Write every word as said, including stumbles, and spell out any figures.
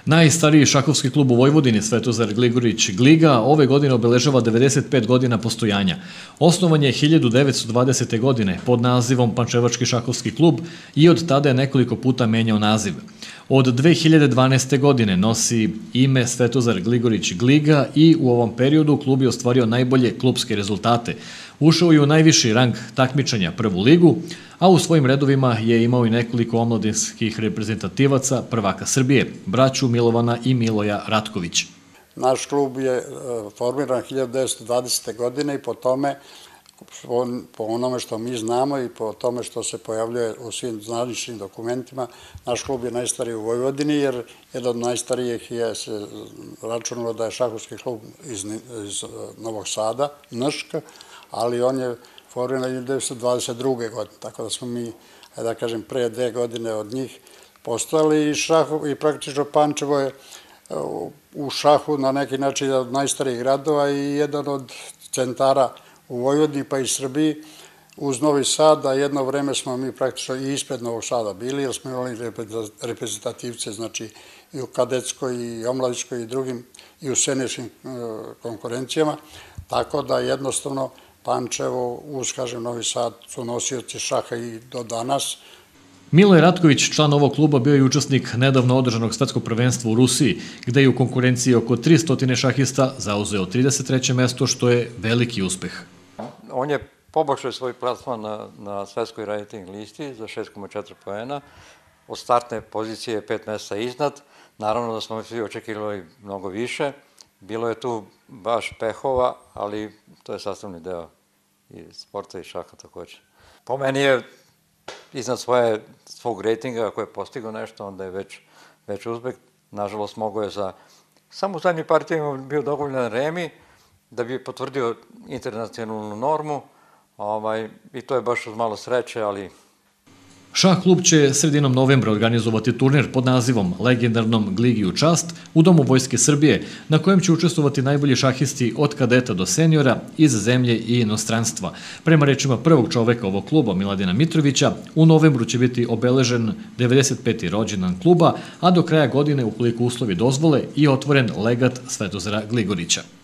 Najstariji šahovski klub u Vojvodini, Svetozar Gligorić Gliga, ove godine obeležava devedeset pet godina postojanja. Osnovan je hiljadu devetsto dvadesete. godine pod nazivom Pančevački šahovski klub i od tada je nekoliko puta menjao naziv. Od dve hiljade dvanaeste. godine nosi ime Svetozar Gligorić Gliga i u ovom periodu klub je ostvario najbolje klubske rezultate. Ušao je u najviši rang takmičenja prvu ligu, a u svojim redovima je imao i nekoliko omladinskih reprezentativaca prvaka Srbije, braću Milovana i Miloja Ratković. Naš klub je formiran hiljadu devetsto dvadesete. godine i po tome, po onome što mi znamo i po tome što se pojavljuje u svim zvaničnim dokumentima, naš klub je najstariji u Vojvodini, jer jedan od najstarijih je se računalo da je šahovski klub iz Novog Sada, Nšk, ali on je formiran hiljadu devetsto dvadeset druge. godine, tako da smo mi, da kažem, pre dve godine od njih postojali i praktično Pančevo je u šahu na neki način jedan od najstarijih gradova i jedan od centara u Vojvodini pa i Srbiji uz Novi Sad, a jedno vreme smo mi praktično i ispred Novog Sada bili, jer smo imali reprezentativce, znači i u kadetskoj i omladičkoj i drugim i u seniorškim konkurencijama, tako da jednostavno Pančevo uz, kažem, Novi Sad su nosioci šaha i do danas. Miloj Ratković, član ovog kluba, bio je učesnik nedavno održanog svetskog prvenstva u Rusiji, gde je u konkurenciji oko tristo šahista zauzeo trideset treće mesto, što je veliki uspeh. On je poboljšao svoj plasman na svetskoj rating listi za šest zarez četiri poena. Od startne pozicije je pet mesta iznad. Naravno da smo svi očekivali mnogo više. Bilo je tu baš pehova, ali to je sastavni deo i sporta i šaha takođe. Po meni je iznad svog rejtinga, ako je postigao nešto, onda je već uspeh. Nažalost, mogo je za... Samo u zadnjoj partiji bio dovoljan remi da bi potvrdio internacionalnu normu i to je baš uz malo sreće, ali... Šah klub će sredinom novembra organizovati turnir pod nazivom Legendarnom Gligi u čast u Domu Vojske Srbije, na kojem će učestvovati najbolji šahisti od kadeta do seniora iz zemlje i inostranstva. Prema rečima prvog čoveka ovog kluba, Miladina Mitrovića, u novembru će biti obeležen devedeset peti rođendan kluba, a do kraja godine, ukoliko uslovi dozvole, i otvoren legat Svetozara Gligorića.